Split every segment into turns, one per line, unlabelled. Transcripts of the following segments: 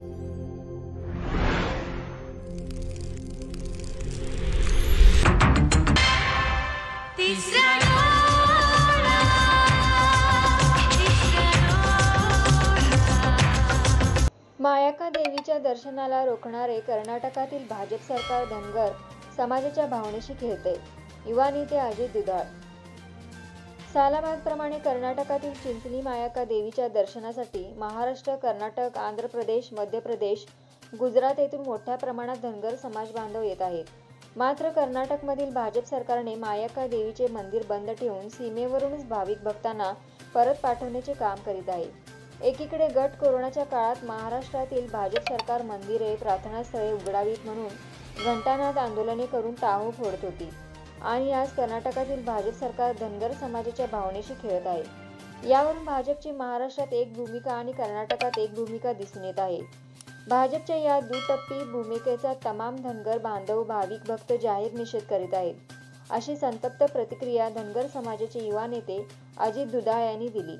मायाक्का देवीच्या दर्शनाला रोखणारे कर्नाटकातील भाजप सरकार धनगर समाजाच्या भावनेशी खेळते. युवा नेते अजित दुधाळ. सालाबादप्रमाणे कर्नाटकातील चिंचणी मायाक्का देवीच्या दर्शनासाठी महाराष्ट्र, कर्नाटक, आंध्र प्रदेश, मध्य प्रदेश, गुजरात येथून मोठ्या प्रमाणात धनगर समाज बांधव येत आहेत. मात्र कर्नाटकमधील भाजप सरकारने मायाक्का देवीचे मंदिर बंद ठेवून सीमेवरूनच भाविक भक्तांना परत पाठवण्याचे काम करीत आहे. एकीकडे गट कोरोनाच्या काळात महाराष्ट्रातील भाजप सरकार मंदिरे, प्रार्थनास्थळे उघडावीत म्हणून घंटानाद आंदोलने करून टाहो फोडत होती आणि आज कर्नाटकातील भाजप सरकार धनगर समाजाच्या भावनेशी खेळत आहे. यावरून भाजपची महाराष्ट्रात एक भूमिका आणि कर्नाटकात एक भूमिका दिसून येत आहे. भाजपच्या या दुटप्पी भूमिकेचा तमाम धनगर बांधव, भाविक भक्त जाहीर निषेध करीत आहेत. अशी संतप्त प्रतिक्रिया धनगर समाजाचे युवा नेते अजित दुधाळ यांनी दिली.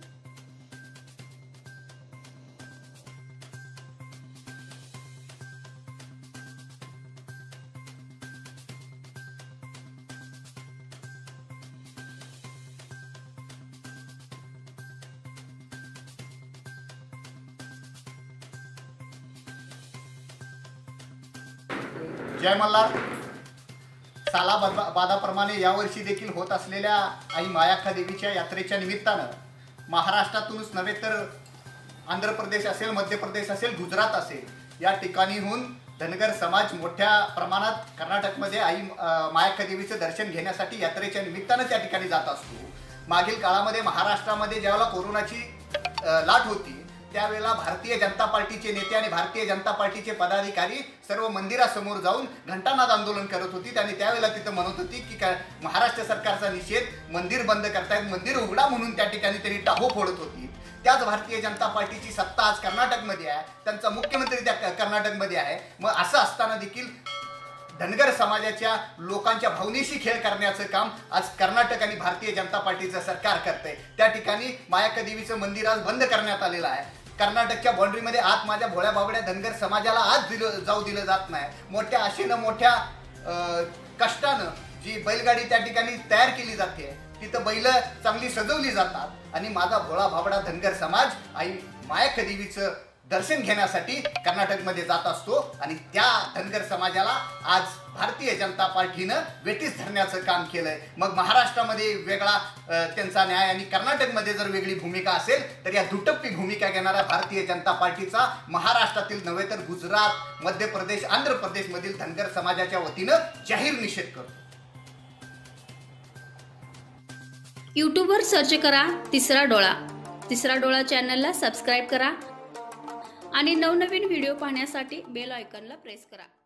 जय मल्हार. सालाबादाप्रमाणे यावर्षी देखील होत असलेल्या आई मायाक्का देवीच्या यात्रेच्या निमित्तानं महाराष्ट्रातूनच नव्हे तर आंध्र प्रदेश असेल, मध्य प्रदेश असेल, गुजरात असेल या ठिकाणीहून धनगर समाज मोठ्या प्रमाणात कर्नाटकमध्ये आई मायाक्का देवीचं दर्शन घेण्यासाठी यात्रेच्या निमित्तानं त्या ठिकाणी जात असतो. मागील काळामध्ये महाराष्ट्रामध्ये ज्यावेळेला कोरोनाची लाट होती त्यावेळेला भारतीय जनता पार्टीचे नेते आणि भारतीय जनता पार्टीचे पदाधिकारी सर्व मंदिरासमोर जाऊन घंटानाद आंदोलन करत होती आणि त्यावेळेला तिथं म्हणत होती की महाराष्ट्र सरकारचा निषेध, मंदिर बंद करतायत, मंदिर उघडा म्हणून त्या ठिकाणी त्यांनी टाहो फोडत होती. त्याच भारतीय जनता पार्टीची सत्ता आज कर्नाटकमध्ये आहे, त्यांचा मुख्यमंत्री त्या कर्नाटकमध्ये आहे. मग असं असताना देखील धनगर समाजाच्या लोकांच्या भावनेशी खेळ करण्याचं काम आज कर्नाटक आणि भारतीय जनता पार्टीचं सरकार करतंय. त्या ठिकाणी मायाक्का देवीचं मंदिर आज बंद करण्यात आलेलं आहे. कर्नाटकच्या बाउंड्रीमध्ये आत माझ्या भोळ्या बाबड्या धनगर समाजाला आज जाऊ दिलं जात नाही. मोठ्या आशेनं, मोठ्या कष्टानं जी बैलगाडी त्या ठिकाणी तयार केली जाते, तिथं बैल चांगली सजवली जातात आणि माझा भोळा बाबडा धनगर समाज आई मायाक्का देवीचं दर्शन घेण्यासाठी कर्नाटकमध्ये जात असतो आणि त्या धनगर समाजाला आज भारतीय जनता पार्टीनं वेठीस धरण्याचं काम केलंय. मग महाराष्ट्रामध्ये वेगळा त्यांचा न्याय आणि कर्नाटकमध्ये जर वेगळी भूमिका असेल तर या दुटप्पी भूमिका घेणाऱ्या भारतीय जनता पार्टीचा महाराष्ट्रातील नव्हे तर गुजरात, मध्य प्रदेश, आंध्र प्रदेशमधील धनगर समाजाच्या वतीनं जाहीर निषेध करतो.
यूट्यूबवर सर्च करा तिसरा डोळा. तिसरा डोळा चॅनलला सबस्क्राईब करा आणि नवनवीन व्हिडिओ पाहण्यासाठी बेल आयकॉनला प्रेस करा.